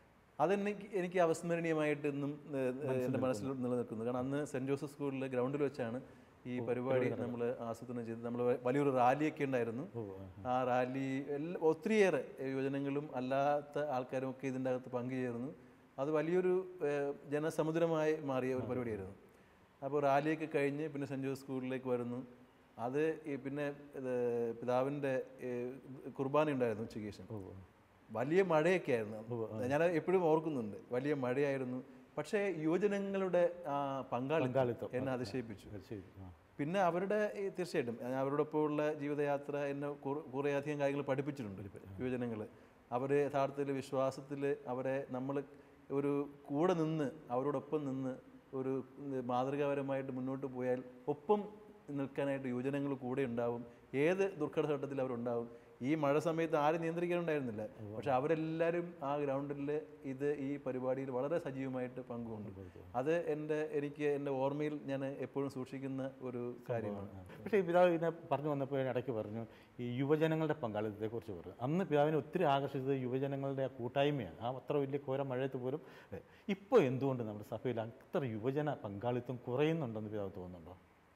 എനിക്ക് അവിസ്മരണീയമായിട്ട് ഇന്നും എൻ്റെ മനസ്സിൽ നിലനിൽക്കുന്നു. കാരണം അന്ന് സെൻറ്റ് ജോസഫ് സ്കൂളിലെ ഗ്രൗണ്ടിൽ വെച്ചാണ് ഈ പരിപാടി നമ്മൾ ആസൂത്രണം ചെയ്തത്. നമ്മൾ വലിയൊരു റാലിയൊക്കെ ഉണ്ടായിരുന്നു. ആ റാലി ഒത്തിരിയേറെ യുവജനങ്ങളും അല്ലാത്ത ആൾക്കാരും ഒക്കെ ഇതിൻ്റെ അകത്ത് പങ്കുചേർന്നു. അത് വലിയൊരു ജനസമുദ്രമായി മാറിയ ഒരു പരിപാടിയായിരുന്നു. അപ്പോൾ റാലിയൊക്കെ കഴിഞ്ഞ് പിന്നെ സെൻറ്റ് ജോസഫ് സ്കൂളിലേക്ക് വരുന്നു. അത് പിന്നെ പിതാവിൻ്റെ കുർബാന ഉണ്ടായിരുന്നു ഉച്ചയ്ക്ക് ശേഷം. വലിയ മഴയൊക്കെ ആയിരുന്നു. ഞാൻ എപ്പോഴും ഓർക്കുന്നുണ്ട്, വലിയ മഴയായിരുന്നു. പക്ഷേ യുവജനങ്ങളുടെ പങ്കാളിത്തം എന്നെ അതിശയിപ്പിച്ചു. പിന്നെ അവരുടെ തീർച്ചയായിട്ടും അവരോടൊപ്പമുള്ള ജീവിതയാത്ര എന്നെ കുറേയധികം കാര്യങ്ങൾ പഠിപ്പിച്ചിട്ടുണ്ട്. യുവജനങ്ങൾ അവർ യഥാർത്ഥത്തിൽ വിശ്വാസത്തിൽ അവരെ നമ്മൾ ഒരു കൂടെ നിന്ന് അവരോടൊപ്പം നിന്ന് ഒരു മാതൃകാപരമായിട്ട് മുന്നോട്ട് പോയാൽ ഒപ്പം നിൽക്കാനായിട്ട് യുവജനങ്ങൾ കൂടെ ഉണ്ടാവും. ഏത് ദുർഘടഘട്ടത്തിൽ അവരുണ്ടാവും. ഈ മഴ സമയത്ത് ആരും നിയന്ത്രിക്കാനുണ്ടായിരുന്നില്ല. പക്ഷെ അവരെല്ലാവരും ആ ഗ്രൗണ്ടിൽ ഈ പരിപാടിയിൽ വളരെ സജീവമായിട്ട് പങ്കുകൊണ്ടു. അത് എനിക്ക് എൻ്റെ ഓർമ്മയിൽ ഞാൻ എപ്പോഴും സൂക്ഷിക്കുന്ന ഒരു കാര്യമാണ്. പക്ഷേ പിതാവ് ഇതിനെ പറഞ്ഞു വന്നപ്പോൾ ഇടയ്ക്ക് പറഞ്ഞു ഈ യുവജനങ്ങളുടെ പങ്കാളിത്തത്തെക്കുറിച്ച് പറഞ്ഞു. അന്ന് പിതാവിനെ ഒത്തിരി ആകർഷിച്ചത് യുവജനങ്ങളുടെ ആ കൂട്ടായ്മയാണ്. അത്ര വലിയ കോര മഴയത്ത് പോലും. ഇപ്പോൾ എന്തുകൊണ്ട് നമ്മുടെ സഭയിൽ അത്ര യുവജന പങ്കാളിത്തം കുറയുന്നുണ്ടെന്ന് പിതാവ് തോന്നുന്നുണ്ടോ?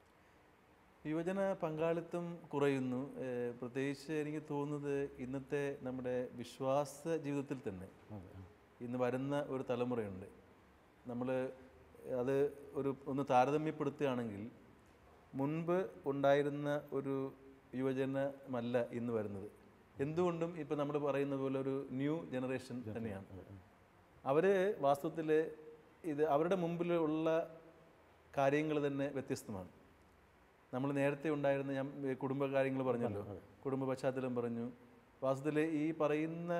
യുവജന പങ്കാളിത്തം കുറയുന്നു. പ്രത്യേകിച്ച് എനിക്ക് തോന്നുന്നത് ഇന്നത്തെ നമ്മുടെ വിശ്വാസ ജീവിതത്തിൽ തന്നെ ഇന്ന് വരുന്ന ഒരു തലമുറയുണ്ട്. നമ്മൾ അത് ഒന്ന് താരതമ്യപ്പെടുത്തുകയാണെങ്കിൽ മുൻപ് ഉണ്ടായിരുന്ന ഒരു യുവജനമല്ല ഇന്ന് വരുന്നത്. എന്തുകൊണ്ടും ഇപ്പം നമ്മൾ പറയുന്ന പോലെ ഒരു ന്യൂ ജനറേഷൻ തന്നെയാണ്. അവർ വാസ്തവത്തിൽ അവരുടെ മുമ്പിലുള്ള കാര്യങ്ങൾ തന്നെ വ്യത്യസ്തമാണ്. നമ്മൾ നേരത്തെ ഉണ്ടായിരുന്ന ഞാൻ കുടുംബകാര്യങ്ങൾ പറഞ്ഞല്ലോ, കുടുംബ പശ്ചാത്തലം പറഞ്ഞു. വാസ്തവത്തിൽ ഈ പറയുന്ന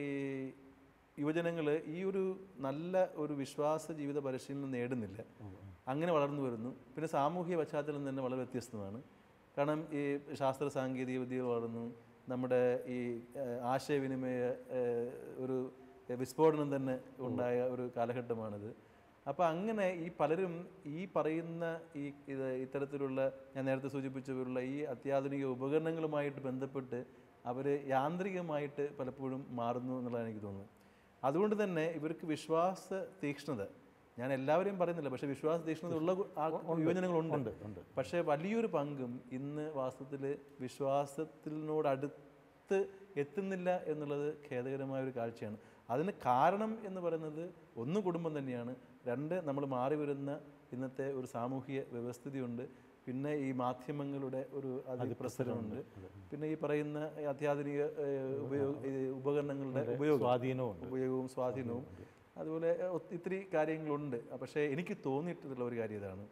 യുവജനങ്ങൾ ഈ ഒരു നല്ല ഒരു വിശ്വാസ ജീവിത പരിശീലനം നേടുന്നില്ല. അങ്ങനെ വളർന്നു വരുന്നു. പിന്നെ സാമൂഹിക പശ്ചാത്തലം തന്നെ വളരെ വ്യത്യസ്തമാണ്. കാരണം ഈ ശാസ്ത്ര സാങ്കേതിക വിദ്യ വളർന്നു, നമ്മുടെ ഈ ആശയവിനിമയ ഒരു വിസ്ഫോടനം തന്നെ ഉണ്ടായ ഒരു കാലഘട്ടമാണിത്. അപ്പോൾ അങ്ങനെ ഈ പലരും ഈ പറയുന്ന ഇത്തരത്തിലുള്ള ഞാൻ നേരത്തെ സൂചിപ്പിച്ചവരുള്ള ഈ അത്യാധുനിക ഉപകരണങ്ങളുമായിട്ട് ബന്ധപ്പെട്ട് അവർ യാന്ത്രികമായിട്ട് പലപ്പോഴും മാറുന്നു എന്നുള്ളതാണ് എനിക്ക് തോന്നുന്നത്. അതുകൊണ്ട് തന്നെ ഇവർക്ക് വിശ്വാസ തീക്ഷ്ണത, ഞാൻ എല്ലാവരെയും പറയുന്നില്ല, പക്ഷേ വിശ്വാസ തീക്ഷ്ണത ഉള്ള യുവജനങ്ങളുണ്ട്. പക്ഷേ വലിയൊരു പങ്കും ഇന്ന് വാസ്തവത്തിൽ വിശ്വാസത്തിനോടടുത്ത് എത്തുന്നില്ല എന്നുള്ളത് ഖേദകരമായ ഒരു കാഴ്ചയാണ്. അതിന് കാരണം എന്ന് പറയുന്നത് ഒന്ന് കുടുംബം തന്നെയാണ്, രണ്ട് നമ്മൾ മാറി വരുന്ന ഇന്നത്തെ ഒരു സാമൂഹിക വ്യവസ്ഥിതിയുണ്ട്, പിന്നെ ഈ മാധ്യമങ്ങളുടെ ഒരു അതിപ്രസരമുണ്ട്, പിന്നെ ഈ പറയുന്ന അത്യാധുനിക ഉപകരണങ്ങളുടെ ഉപയോഗവും സ്വാധീനവും, അതുപോലെ ഒത്തിരി കാര്യങ്ങളുണ്ട്. പക്ഷേ എനിക്ക് തോന്നിയിട്ടുള്ള ഒരു കാര്യം ഇതാണ്,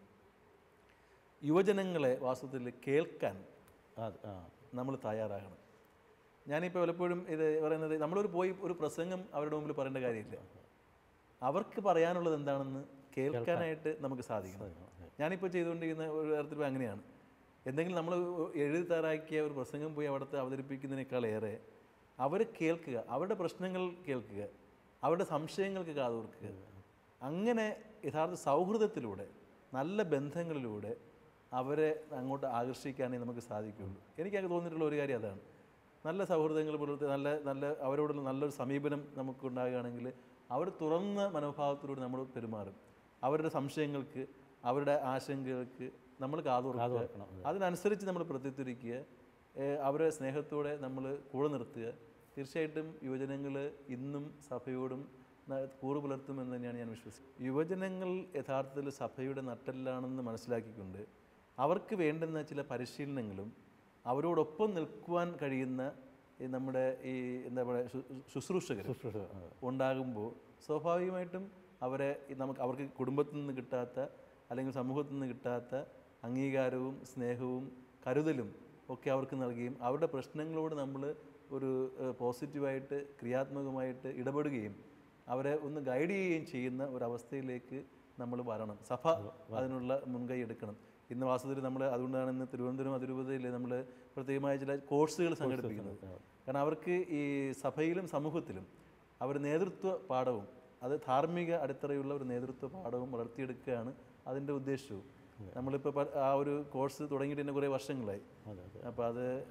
യുവജനങ്ങളെ വാസ്തവത്തിൽ കേൾക്കാൻ നമ്മൾ തയ്യാറാകണം. ഞാനിപ്പോൾ പലപ്പോഴും ഇത് പറയുന്നത്, ഒരു പ്രസംഗം അവരുടെ മുമ്പിൽ പറയേണ്ട കാര്യമില്ല, അവർക്ക് പറയാനുള്ളത് എന്താണെന്ന് കേൾക്കാനായിട്ട് നമുക്ക് സാധിക്കണം. ഞാനിപ്പോൾ ചെയ്തുകൊണ്ടിരിക്കുന്ന ഒരു തരത്തിൽ അങ്ങനെയാണ്. എന്തെങ്കിലും നമ്മൾ എഴുതി തയ്യാറാക്കിയ ഒരു പ്രസംഗം പോയി അവിടുത്തെ അവതരിപ്പിക്കുന്നതിനേക്കാളേറെ അവർ കേൾക്കുക, അവരുടെ പ്രശ്നങ്ങൾ കേൾക്കുക, അവരുടെ സംശയങ്ങൾക്ക് കാതോർക്കുക. അങ്ങനെ യഥാർത്ഥ സൗഹൃദത്തിലൂടെ, നല്ല ബന്ധങ്ങളിലൂടെ അവരെ അങ്ങോട്ട് ആകർഷിക്കാനേ നമുക്ക് സാധിക്കുകയുള്ളൂ. എനിക്കത് തോന്നിയിട്ടുള്ള ഒരു കാര്യം അതാണ്. നല്ല സൗഹൃദങ്ങൾ പുലർത്തി നല്ല അവരോടുള്ള നല്ലൊരു സമീപനം നമുക്കുണ്ടാകുകയാണെങ്കിൽ അവർ തുറന്ന മനോഭാവത്തിലൂടെ നമ്മൾ പെരുമാറും. അവരുടെ സംശയങ്ങൾക്ക്, അവരുടെ ആശങ്കകൾക്ക് നമ്മൾ കാതോർക്കുക, അതിനനുസരിച്ച് നമ്മൾ പ്രത്യുത്തരിക്കുക, അവരെ സ്നേഹത്തോടെ നമ്മൾ കൂടെ നിർത്തുക. തീർച്ചയായിട്ടും യുവജനങ്ങൾ ഇന്നും സഭയോടും കൂറ് പുലർത്തുമെന്ന് തന്നെയാണ് ഞാൻ വിശ്വസിക്കുന്നത്. യുവജനങ്ങൾ യഥാർത്ഥത്തിൽ സഭയുടെ നട്ടെല്ലാണെന്ന് മനസ്സിലാക്കിക്കൊണ്ട് അവർക്ക് വേണ്ടുന്ന ചില പരിശീലനങ്ങളും അവരോടൊപ്പം നിൽക്കുവാൻ കഴിയുന്ന നമ്മുടെ ഈ എന്താ പറയുക ശുശ്രൂഷകർ ഉണ്ടാകുമ്പോൾ സ്വാഭാവികമായിട്ടും അവർക്ക് കുടുംബത്തിൽ നിന്ന് കിട്ടാത്ത അല്ലെങ്കിൽ സമൂഹത്തിൽ നിന്ന് കിട്ടാത്ത അംഗീകാരവും സ്നേഹവും കരുതലും ഒക്കെ അവർക്ക് നൽകുകയും അവരുടെ പ്രശ്നങ്ങളോട് നമ്മൾ ഒരു പോസിറ്റീവായിട്ട് ക്രിയാത്മകമായിട്ട് ഇടപെടുകയും അവരെ ഒന്ന് ഗൈഡ് ചെയ്യുകയും ചെയ്യുന്ന ഒരവസ്ഥയിലേക്ക് നമ്മൾ വരണം. സഭ അതിനുള്ള മുൻകൈ എടുക്കണം. ഇന്ന് വാസ്തവത്തിൽ നമ്മൾ അതുകൊണ്ടാണ് ഇന്ന് തിരുവനന്തപുരം അതിരൂപതയിൽ നമ്മൾ പ്രത്യേകമായ ചില കോഴ്സുകൾ സംഘടിപ്പിക്കുന്നത്. കാരണം അവർക്ക് ഈ സഭയിലും സമൂഹത്തിലും അവർ നേതൃത്വ പാഠവും, അത് ധാർമ്മിക അടിത്തറയുള്ള ഒരു നേതൃത്വ പാഠവും വളർത്തിയെടുക്കുകയാണ് അതിൻ്റെ ഉദ്ദേശവും. നമ്മളിപ്പോൾ ആ ഒരു കോഴ്സ് തുടങ്ങിയിട്ട് തന്നെ കുറേ വർഷങ്ങളായി. അപ്പോൾ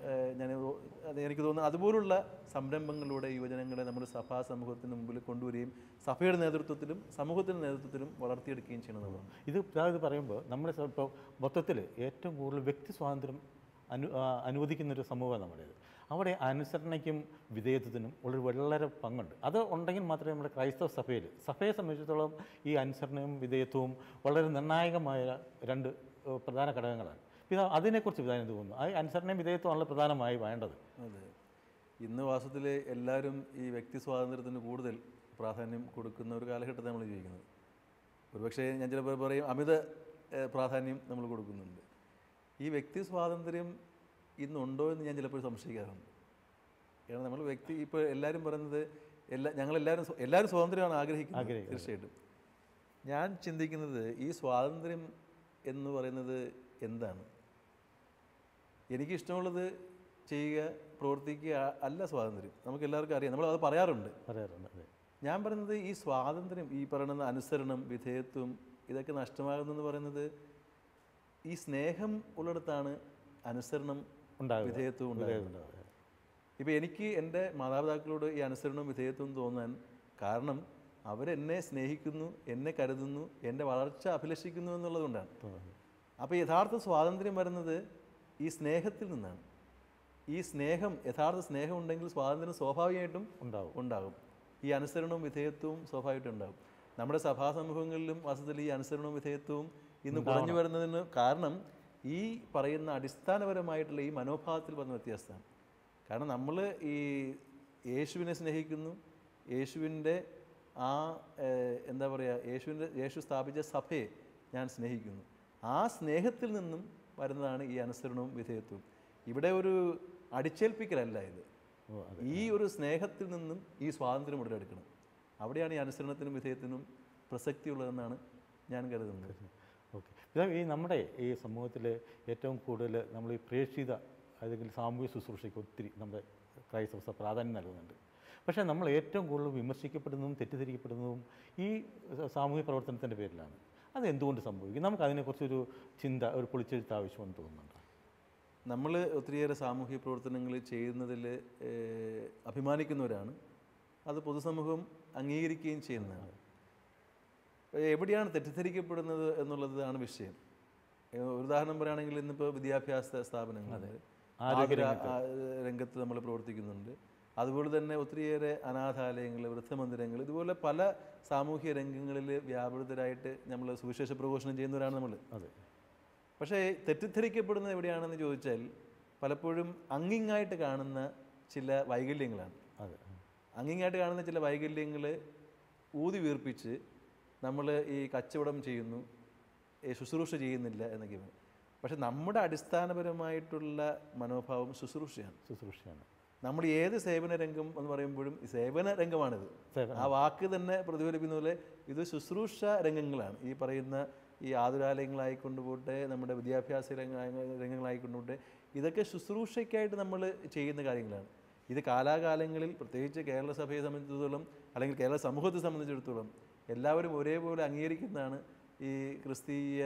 എനിക്ക് തോന്നുന്നു അതുപോലുള്ള സംരംഭങ്ങളിലൂടെ യുവജനങ്ങളെ നമ്മൾ സഭാ സമൂഹത്തിന് മുമ്പിൽ കൊണ്ടുവരികയും സഭയുടെ നേതൃത്വത്തിലും സമൂഹത്തിൻ്റെ നേതൃത്വത്തിലും വളർത്തിയെടുക്കുകയും ചെയ്യണമെന്നുള്ളതാണ്. ഇത് പറയുമ്പോൾ നമ്മൾ ഇപ്പോൾ മൊത്തത്തിൽ ഏറ്റവും കൂടുതൽ വ്യക്തി സ്വാതന്ത്ര്യം അനുവദിക്കുന്നൊരു സമൂഹമാണ് നമ്മുടേത്. അവിടെ അനുസരണയ്ക്കും വിധേയത്വത്തിനും വളരെ പങ്കുണ്ട്. അത് ഉണ്ടെങ്കിൽ മാത്രമേ നമ്മുടെ ക്രൈസ്തവ സഭയെ സംബന്ധിച്ചിടത്തോളം ഈ അനുസരണയും വിധേയത്വവും വളരെ നിർണായകമായ രണ്ട് പ്രധാന ഘടകങ്ങളാണ്. പിന്നെ അതിനെക്കുറിച്ച് വിധാനം തോന്നുന്നു, ആ അനുസരണയും വിധേയത്വമാണല്ലോ പ്രധാനമായി വേണ്ടത്. അതെ, ഇന്ന് വാസ്തവത്തിൽ എല്ലാവരും ഈ വ്യക്തി സ്വാതന്ത്ര്യത്തിന് കൂടുതൽ പ്രാധാന്യം കൊടുക്കുന്ന ഒരു കാലഘട്ടത്തിൽ നമ്മൾ ജീവിക്കുന്നത്. ഒരുപക്ഷെ ഞാൻ ചിലപ്പോൾ പറയും അമിത പ്രാധാന്യം നമ്മൾ കൊടുക്കുന്നുണ്ട്. ഈ വ്യക്തി സ്വാതന്ത്ര്യം ഇന്നുണ്ടോ എന്ന് ഞാൻ ചിലപ്പോൾ സംശയിക്കാറുണ്ട്. കാരണം നമ്മൾ ഇപ്പോൾ എല്ലാവരും പറയുന്നത് എല്ലാവരും സ്വാതന്ത്ര്യമാണ് ആഗ്രഹിക്കുന്നത്. തീർച്ചയായിട്ടും ഞാൻ ചിന്തിക്കുന്നത് ഈ സ്വാതന്ത്ര്യം എന്ന് പറയുന്നത് എന്താണ്? എനിക്കിഷ്ടമുള്ളത് ചെയ്യുക, പ്രവർത്തിക്കുക അല്ല സ്വാതന്ത്ര്യം. നമുക്ക് എല്ലാവർക്കും അറിയാം, നമ്മളത് പറയാറുണ്ട്. ഞാൻ പറയുന്നത് ഈ സ്വാതന്ത്ര്യം, ഈ പറയുന്ന അനുസരണം, വിധേയത്വം, ഇതൊക്കെ നഷ്ടമാകുന്നെന്ന് പറയുന്നത് ഈ സ്നേഹം ഉള്ളിടത്താണ് അനുസരണം വിധേയത്വം ഉണ്ടാകുന്നത്. ഇപ്പോൾ എനിക്ക് എൻ്റെ മാതാപിതാക്കളോട് ഈ അനുസരണവും വിധേയത്വവും തോന്നാൻ കാരണം അവരെന്നെ സ്നേഹിക്കുന്നു, എന്നെ കരുതുന്നു, എൻ്റെ വളർച്ച അഭിലഷിക്കുന്നു എന്നുള്ളതുകൊണ്ടാണ്. അപ്പോൾ യഥാർത്ഥ സ്വാതന്ത്ര്യം വരുന്നത് ഈ സ്നേഹത്തിൽ നിന്നാണ്. ഈ സ്നേഹം, യഥാർത്ഥ സ്നേഹം ഉണ്ടെങ്കിൽ സ്വാതന്ത്ര്യം സ്വാഭാവികമായിട്ടും ഉണ്ടാകും. ഈ അനുസരണവും വിധേയത്വവും സ്വാഭാവികമായിട്ടും ഉണ്ടാകും. നമ്മുടെ സഭാ സമൂഹങ്ങളിലും വാസ്തവത്തിൽ ഈ അനുസരണവും വിധേയത്വവും ഇന്ന് കുറഞ്ഞു വരുന്നതിന് കാരണം ഈ പറയുന്ന അടിസ്ഥാനപരമായിട്ടുള്ള ഈ മനോഭാവത്തിൽ വന്ന വ്യത്യാസമാണ്. കാരണം നമ്മൾ ഈ യേശുവിനെ സ്നേഹിക്കുന്നു, യേശുവിൻ്റെ ആ എന്താ പറയുക, യേശു സ്ഥാപിച്ച സഭയെ ഞാൻ സ്നേഹിക്കുന്നു. ആ സ്നേഹത്തിൽ നിന്നും വരുന്നതാണ് ഈ അനുസരണവും വിധേയത്വവും. ഇവിടെ ഒരു അടിച്ചേൽപ്പിക്കലല്ല ഇത്. ഈ ഒരു സ്നേഹത്തിൽ നിന്നും ഈ സ്വാതന്ത്ര്യം ഉടലെടുക്കണം. അവിടെയാണ് ഈ അനുസരണത്തിനും വിധേയത്തിനും പ്രസക്തിയുള്ളതെന്നാണ് ഞാൻ കരുതുന്നത്. ഓക്കെ, ഈ നമ്മുടെ ഈ സമൂഹത്തിൽ ഏറ്റവും കൂടുതൽ നമ്മൾ ഈ പ്രേക്ഷിത അല്ലെങ്കിൽ സാമൂഹ്യ ശുശ്രൂഷയ്ക്ക് ഒത്തിരി നമ്മുടെ ക്രൈസ്തവ സഭ പ്രാധാന്യം നൽകുന്നുണ്ട്. പക്ഷേ നമ്മൾ ഏറ്റവും കൂടുതൽ വിമർശിക്കപ്പെടുന്നതും തെറ്റിദ്ധരിക്കപ്പെടുന്നതും ഈ സാമൂഹിക പ്രവർത്തനത്തിൻ്റെ പേരിലാണ്. അത് എന്തുകൊണ്ട് സംഭവിക്കും? നമുക്ക് അതിനെക്കുറിച്ചൊരു ചിന്ത, ഒരു പൊളിച്ചെഴുത്ത് ആവശ്യമെന്ന് തോന്നുന്നുണ്ട്. നമ്മൾ ഒത്തിരിയേറെ സാമൂഹിക പ്രവർത്തനങ്ങൾ ചെയ്യുന്നതിൽ അഭിമാനിക്കുന്നവരാണ്. അത് പൊതുസമൂഹം അംഗീകരിക്കുകയും ചെയ്യുന്നതാണ്. എവിടെയാണ് തെറ്റിദ്ധരിക്കപ്പെടുന്നത് എന്നുള്ളതാണ് വിഷയം. ഒരു ഉദാഹരണം പറയുകയാണെങ്കിൽ ഇന്നിപ്പോൾ വിദ്യാഭ്യാസ സ്ഥാപനങ്ങളുണ്ട്, രംഗത്ത് നമ്മൾ പ്രവർത്തിക്കുന്നുണ്ട്. അതുപോലെ തന്നെ ഒത്തിരിയേറെ അനാഥാലയങ്ങൾ, വൃദ്ധമന്ദിരങ്ങൾ, ഇതുപോലെ പല സാമൂഹ്യ രംഗങ്ങളിൽ വ്യാപൃതരായിട്ട് നമ്മൾ സുവിശേഷ പ്രഘോഷണം ചെയ്യുന്നവരാണ് നമ്മൾ. പക്ഷേ തെറ്റിദ്ധരിക്കപ്പെടുന്നത് എവിടെയാണെന്ന് ചോദിച്ചാൽ പലപ്പോഴും അങ്ങിങ്ങായിട്ട് കാണുന്ന ചില വൈകല്യങ്ങളാണ്. അങ്ങിങ്ങായിട്ട് കാണുന്ന ചില വൈകല്യങ്ങൾ ഊതി വീർപ്പിച്ച് നമ്മൾ ഈ കച്ചവടം ചെയ്യുന്നു, ശുശ്രൂഷ ചെയ്യുന്നില്ല എന്നൊക്കെ. പക്ഷെ നമ്മുടെ അടിസ്ഥാനപരമായിട്ടുള്ള മനോഭാവം ശുശ്രൂഷയാണ്. നമ്മൾ ഏത് സേവന രംഗം എന്ന് പറയുമ്പോഴും ഈ സേവന രംഗമാണിത്. ആ വാക്ക് തന്നെ പ്രതിഫലിക്കുന്ന പോലെ ഇത് ശുശ്രൂഷ രംഗങ്ങളാണ്. ഈ പറയുന്ന ഈ ആതുരാലയങ്ങളായിക്കൊണ്ടുപോട്ടെ, നമ്മുടെ വിദ്യാഭ്യാസ രംഗങ്ങളായിക്കൊണ്ടുപോട്ടെ, ഇതൊക്കെ ശുശ്രൂഷയ്ക്കായിട്ട് നമ്മൾ ചെയ്യുന്ന കാര്യങ്ങളാണ്. ഇത് കാലാകാലങ്ങളിൽ പ്രത്യേകിച്ച് കേരള സഭയെ സംബന്ധിച്ചിടത്തോളം അല്ലെങ്കിൽ കേരള സമൂഹത്തെ സംബന്ധിച്ചിടത്തോളം എല്ലാവരും ഒരേപോലെ അംഗീകരിക്കുന്നതാണ് ഈ ക്രിസ്തീയ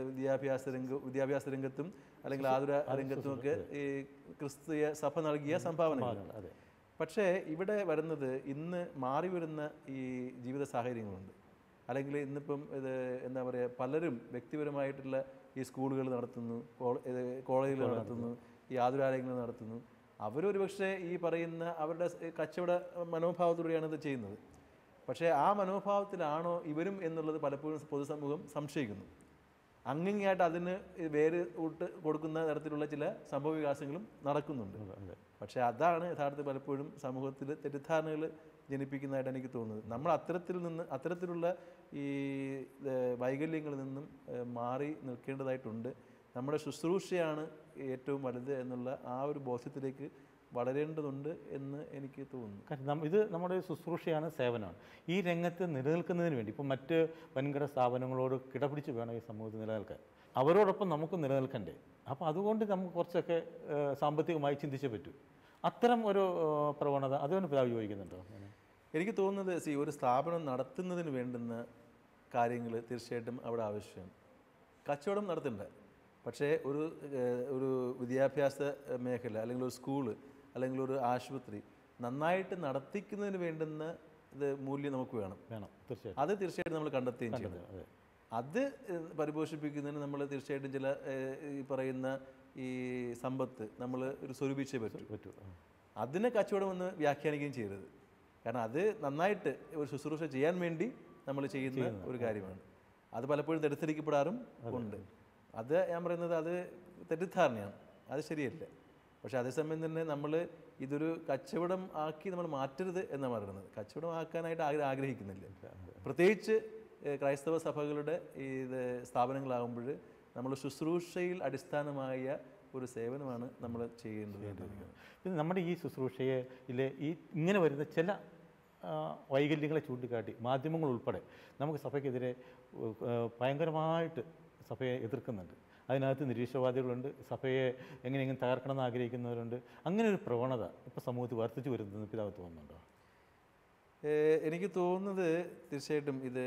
വിദ്യാഭ്യാസ രംഗത്തും അല്ലെങ്കിൽ ആതുര രംഗത്തുമൊക്കെ ഈ ക്രിസ്തീയ സഭ നൽകിയ സംഭാവനകൾ. പക്ഷേ ഇവിടെ വരുന്നത് ഇന്ന് മാറി വരുന്ന ഈ ജീവിത സാഹചര്യങ്ങളുണ്ട്. അല്ലെങ്കിൽ ഇന്നിപ്പം ഇത് എന്താ പറയുക, പലരും വ്യക്തിപരമായിട്ടുള്ള ഈ സ്കൂളുകൾ നടത്തുന്നു, കോളേജുകൾ നടത്തുന്നു, ഈ ആതുരാലയങ്ങൾ നടത്തുന്നു. അവരൊരു പക്ഷേ ഈ പറയുന്ന അവരുടെ കച്ചവട മനോഭാവത്തോടെയാണ് ഇത് ചെയ്യുന്നത്. പക്ഷേ ആ മനോഭാവത്തിലാണോ ഇവരും എന്നുള്ളത് പലപ്പോഴും പൊതുസമൂഹം സംശയിക്കുന്നു. അങ്ങിങ്ങായിട്ട് അതിന് വേര് കൊടുക്കുന്ന തരത്തിലുള്ള ചില സംഭവ വികാസങ്ങളും നടക്കുന്നുണ്ട്. പക്ഷേ അതാണ് യഥാർത്ഥത്തിൽ പലപ്പോഴും സമൂഹത്തിൽ തെറ്റിദ്ധാരണകൾ ജനിപ്പിക്കുന്നതായിട്ട് എനിക്ക് തോന്നുന്നത്. നമ്മൾ അത്തരത്തിലുള്ള ഈ വൈകല്യങ്ങളിൽ നിന്നും മാറി നിൽക്കേണ്ടതായിട്ടുണ്ട്. നമ്മുടെ ശുശ്രൂഷയാണ് ഏറ്റവും വലുത് എന്നുള്ള ആ ഒരു ബോധ്യത്തിലേക്ക് വളരേണ്ടതുണ്ട് എന്ന് എനിക്ക് തോന്നുന്നു. കാരണം ഇത് നമ്മുടെ ശുശ്രൂഷയാണ്, സേവനമാണ്. ഈ രംഗത്ത് നിലനിൽക്കുന്നതിന് വേണ്ടി ഇപ്പം മറ്റ് വൻകിട സ്ഥാപനങ്ങളോട് കിടപിടിച്ച് വേണം ഈ സമൂഹത്തിൽ നിലനിൽക്കാൻ. അവരോടൊപ്പം നമുക്ക് നിലനിൽക്കണ്ടേ? അപ്പോൾ അതുകൊണ്ട് നമുക്ക് കുറച്ചൊക്കെ സാമ്പത്തികമായി ചിന്തിച്ചേ പറ്റൂ. അത്തരം ഒരു പ്രവണത അതിന് പിതാവ് യോജിക്കുന്നുണ്ടോ? എനിക്ക് തോന്നുന്നത് ഒരു സ്ഥാപനം നടത്തുന്നതിന് വേണ്ടുന്ന കാര്യങ്ങൾ തീർച്ചയായിട്ടും അവിടെ ആവശ്യമാണ്. കച്ചവടം നടത്തണ്ട, പക്ഷേ ഒരു വിദ്യാഭ്യാസ മേഖല അല്ലെങ്കിൽ ഒരു സ്കൂള് അല്ലെങ്കിൽ ഒരു ആശുപത്രി നന്നായിട്ട് നടത്തിക്കുന്നതിന് വേണ്ടുന്ന മൂല്യം നമുക്ക് വേണം. തീർച്ചയായിട്ടും അത് തീർച്ചയായിട്ടും നമ്മൾ കണ്ടെത്തുകയും ചെയ്യണം. അത് പരിപോഷിപ്പിക്കുന്നതിന് നമ്മൾ തീർച്ചയായിട്ടും ചില ഈ പറയുന്ന ഈ സമ്പത്ത് നമ്മൾ സ്വരൂപിച്ചേ പറ്റൂ. അതിനെ കച്ചവടം എന്ന് വ്യാഖ്യാനിക്കുകയും ചെയ്യരുത്. കാരണം അത് നന്നായിട്ട് ഒരു ശുശ്രൂഷ ചെയ്യാൻ വേണ്ടി നമ്മൾ ചെയ്യുന്ന ഒരു കാര്യമാണ്. അത് പലപ്പോഴും തെറ്റിദ്ധരിക്കപ്പെടാറും ഉണ്ട്. അത് ഞാൻ പറയുന്നത് അത് തെറ്റിദ്ധാരണയാണ്, അത് ശരിയല്ല. പക്ഷേ അതേസമയം തന്നെ നമ്മൾ ഇതൊരു കച്ചവടം ആക്കി നമ്മൾ മാറ്റരുത് എന്നാണ് പറയുന്നത്. കച്ചവടം ആക്കാനായിട്ട് ആഗ്രഹിക്കുന്നില്ല. പ്രത്യേകിച്ച് ക്രൈസ്തവ സഭകളുടെ ഇത് സ്ഥാപനങ്ങളാകുമ്പോൾ നമ്മൾ ശുശ്രൂഷയിൽ അടിസ്ഥാനമായ ഒരു സേവനമാണ് നമ്മൾ ചെയ്യേണ്ടത്. പിന്നെ നമ്മുടെ ഈ ശുശ്രൂഷയിലെ ഇങ്ങനെ വരുന്ന ചില വൈകല്യങ്ങളെ ചൂണ്ടിക്കാട്ടി മാധ്യമങ്ങൾ ഉൾപ്പെടെ നമുക്ക് സഭയ്ക്കെതിരെ ഭയങ്കരമായിട്ട് സഭയെ എതിർക്കുന്നുണ്ട്. അതിനകത്ത് നിരീശ്വരവാദികളുണ്ട്, സഭയെ എങ്ങനെയെങ്കിലും തകർക്കണമെന്ന് ആഗ്രഹിക്കുന്നവരുണ്ട്. അങ്ങനെ ഒരു പ്രവണത ഇപ്പോൾ സമൂഹത്തിൽ വർദ്ധിച്ചു വരുന്നതെന്ന് പിതാവ് തോന്നുന്നുണ്ടോ? എനിക്ക് തോന്നുന്നത് തീർച്ചയായിട്ടും ഇത്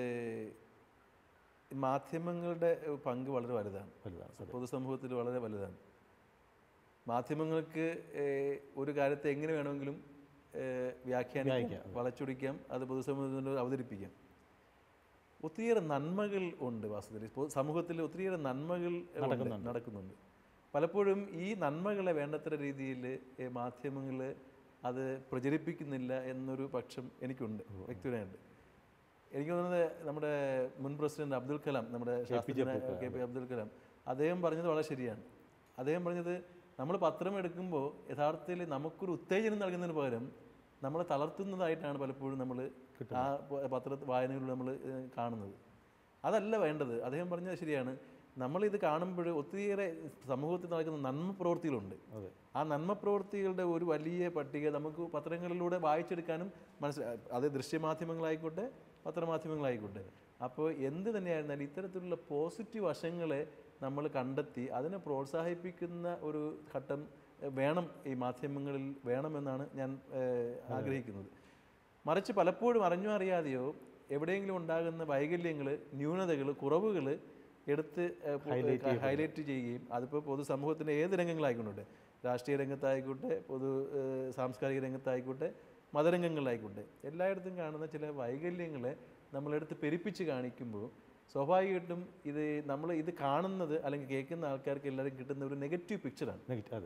മാധ്യമങ്ങളുടെ പങ്ക് വളരെ വലുതാണ്. പൊതുസമൂഹത്തിൽ വളരെ വലുതാണ്. മാധ്യമങ്ങൾക്ക് ഒരു കാര്യത്തെ എങ്ങനെ വേണമെങ്കിലും വ്യാഖ്യാനിക്കാം, വളച്ചൊടിക്കാം, അത് പൊതുസമൂഹത്തിനോട് അവതരിപ്പിക്കാം. ഒത്തിരിയേറെ നന്മകൾ ഉണ്ട് വാസ്തവത്തിൽ സമൂഹത്തിൽ, ഒത്തിരിയേറെ നന്മകൾ നടക്കുന്നുണ്ട്. പലപ്പോഴും ഈ നന്മകളെ വേണ്ടത്ര രീതിയിൽ മാധ്യമങ്ങൾ അത് പ്രചരിപ്പിക്കുന്നില്ല എന്നൊരു പക്ഷം എനിക്കുണ്ട്, വ്യക്തിപരമായിട്ട്. എനിക്ക് തോന്നുന്നത് നമ്മുടെ മുൻ പ്രസിഡന്റ് അബ്ദുൽ കലാം, നമ്മുടെ KP അബ്ദുൽ കലാം, അദ്ദേഹം പറഞ്ഞത് വളരെ ശരിയാണ്. അദ്ദേഹം പറഞ്ഞത് നമ്മൾ പത്രം എടുക്കുമ്പോൾ യഥാർത്ഥത്തിൽ നമുക്കൊരു ഉത്തേജനം നൽകുന്നതിന് പകരം നമ്മളെ തളർത്തുന്നതായിട്ടാണ് പലപ്പോഴും നമ്മൾ ആ വായനകളിൽ നമ്മൾ കാണുന്നത്. അതല്ല വേണ്ടത്. അദ്ദേഹം പറഞ്ഞത് ശരിയാണ്. നമ്മളിത് കാണുമ്പോൾ ഒത്തിരിയേറെ സമൂഹത്തിൽ നടക്കുന്ന നന്മ പ്രവൃത്തികളുണ്ട്. ആ നന്മ പ്രവൃത്തികളുടെ ഒരു വലിയ പട്ടിക നമുക്ക് പത്രങ്ങളിലൂടെ വായിച്ചെടുക്കാനും അത് ദൃശ്യമാധ്യമങ്ങളായിക്കോട്ടെ പത്രമാധ്യമങ്ങളായിക്കോട്ടെ. അപ്പോൾ എന്ത് തന്നെയായിരുന്നാലും ഇത്തരത്തിലുള്ള പോസിറ്റീവ് വശങ്ങളെ നമ്മൾ കണ്ടെത്തി അതിനെ പ്രോത്സാഹിപ്പിക്കുന്ന ഒരു ഘട്ടം വേണം, ഈ മാധ്യമങ്ങളിൽ വേണമെന്നാണ് ഞാൻ ആഗ്രഹിക്കുന്നത്. മറിച്ച് പലപ്പോഴും അറിഞ്ഞോ അറിയാതെയോ എവിടെയെങ്കിലും ഉണ്ടാകുന്ന വൈകല്യങ്ങൾ, ന്യൂനതകൾ, കുറവുകൾ എടുത്ത് ഹൈലൈറ്റ് ചെയ്യുകയും അതിപ്പോൾ പൊതുസമൂഹത്തിൻ്റെ ഏത് രംഗങ്ങളായിക്കോട്ടെ, രാഷ്ട്രീയ രംഗത്തായിക്കോട്ടെ, സാംസ്കാരിക രംഗത്തായിക്കോട്ടെ, മതരംഗങ്ങളിലായിക്കോട്ടെ, എല്ലായിടത്തും കാണുന്ന ചില വൈകല്യങ്ങളെ നമ്മളെടുത്ത് പെരുപ്പിച്ച് കാണിക്കുമ്പോൾ സ്വാഭാവികമായിട്ടും ഇത് കാണുന്നത് അല്ലെങ്കിൽ കേൾക്കുന്ന ആൾക്കാർക്ക് എല്ലാവരും കിട്ടുന്ന ഒരു നെഗറ്റീവ് പിക്ചറാണ്.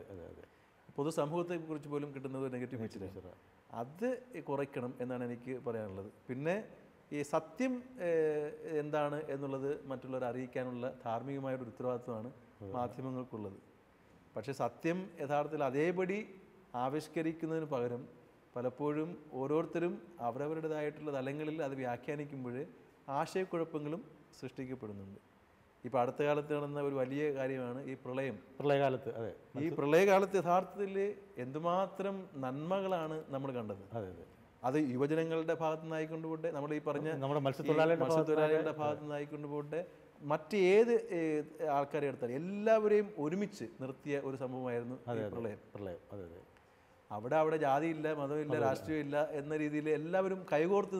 പൊതുസമൂഹത്തെക്കുറിച്ച് പോലും കിട്ടുന്നത് ഒരു നെഗറ്റീവ് പിക്ചറാണ്. അത് കുറയ്ക്കണം എന്നാണ് എനിക്ക് പറയാനുള്ളത്. പിന്നെ ഈ സത്യം എന്താണ് എന്നുള്ളത് മറ്റുള്ളവരെ അറിയിക്കാനുള്ള ധാർമ്മികമായൊരു ഉത്തരവാദിത്വമാണ് മാധ്യമങ്ങൾക്കുള്ളത്. പക്ഷേ സത്യം യഥാർത്ഥത്തിൽ അതേപടി ആവിഷ്കരിക്കുന്നതിന് പകരം പലപ്പോഴും ഓരോരുത്തരും അവരവരുടേതായിട്ടുള്ള തലങ്ങളിൽ അത് വ്യാഖ്യാനിക്കുമ്പോൾ ആശയക്കുഴപ്പങ്ങളും സൃഷ്ടിക്കപ്പെടുന്നുണ്ട്. ഇപ്പോൾ അടുത്ത കാലത്ത് നടന്ന ഒരു വലിയ കാര്യമാണ് ഈ പ്രളയകാലത്ത്. ഈ പ്രളയകാലത്ത് യഥാർത്ഥത്തിൽ എന്തുമാത്രം നന്മകളാണ് നമ്മൾ കണ്ടത്. അത് യുവജനങ്ങളുടെ ഭാഗത്തു നിന്നായിക്കൊണ്ട് പോട്ടെ, നമ്മൾ ഈ പറഞ്ഞ നമ്മുടെ മത്സ്യത്തൊഴിലാളികളുടെ ഭാഗത്തു നിന്നായിക്കൊണ്ട് പോട്ടെ, മറ്റേത് ആൾക്കാരെ എടുത്താൽ എല്ലാവരെയും ഒരുമിച്ച് നിർത്തിയ ഒരു സംഭവമായിരുന്നു പ്രളയം. അവിടെ ജാതിയില്ല, മതമില്ല, രാഷ്ട്രീയമില്ല എന്ന രീതിയിൽ എല്ലാവരും കൈകോർത്ത്.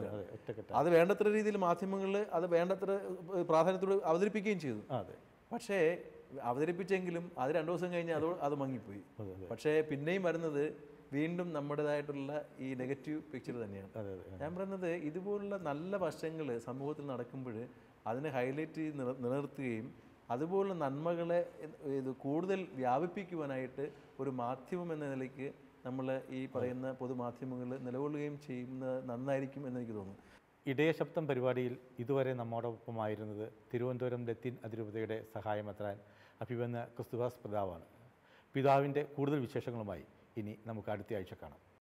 അത് വേണ്ടത്ര രീതിയിൽ മാധ്യമങ്ങളിൽ അത് വേണ്ടത്ര പ്രാധാന്യത്തോട് അവതരിപ്പിക്കുകയും ചെയ്തു. പക്ഷേ അവതരിപ്പിച്ചെങ്കിലും അത് 2 ദിവസം കഴിഞ്ഞ് അത് മങ്ങിപ്പോയി. പക്ഷേ പിന്നെയും വരുന്നത് വീണ്ടും നമ്മുടേതായിട്ടുള്ള ഈ നെഗറ്റീവ് പിക്ചർ തന്നെയാണ്. ഞാൻ പറയുന്നത് ഇതുപോലുള്ള നല്ല വശങ്ങൾ സമൂഹത്തിൽ നടക്കുമ്പോൾ അതിനെ ഹൈലൈറ്റ് ചെയ്ത് നിലനിർത്തുകയും അതുപോലുള്ള നന്മകളെ കൂടുതൽ വ്യാപിപ്പിക്കുവാനായിട്ട് ഒരു മാധ്യമം എന്ന നിലയ്ക്ക് നമ്മൾ ഈ പറയുന്ന പൊതുമാധ്യമങ്ങൾ നിലകൊള്ളുകയും ചെയ്യുന്നത് നന്നായിരിക്കും എന്നെനിക്ക് തോന്നുന്നു. ഇടയശബ്ദം പരിപാടിയിൽ ഇതുവരെ നമ്മോടൊപ്പമായിരുന്നത് തിരുവനന്തപുരം ലത്തീൻ അതിരൂപതയുടെ സഹായമെത്രാൻ അഭിവന്യ ക്രിസ്തുവാസ് പിതാവാണ്. പിതാവിൻ്റെ കൂടുതൽ വിശേഷങ്ങളുമായി ഇനി നമുക്ക് അടുത്ത ആഴ്ച കാണാം.